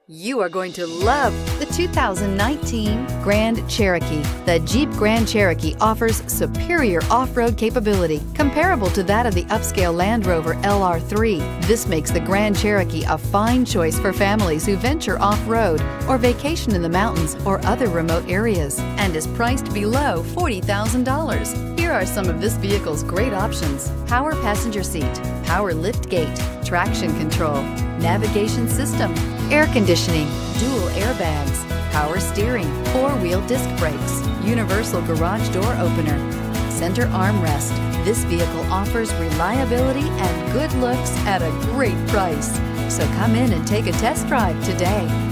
You are going to love the 2019 Grand Cherokee. The Jeep Grand Cherokee offers superior off-road capability comparable to that of the upscale Land Rover LR3. This makes the Grand Cherokee a fine choice for families who venture off-road or vacation in the mountains or other remote areas, and is priced below $40,000. Here are some of this vehicle's great options: power passenger seat, power lift gate, traction control, navigation system, air conditioning, dual airbags, power steering, four-wheel disc brakes, universal garage door opener, center armrest. This vehicle offers reliability and good looks at a great price. So come in and take a test drive today.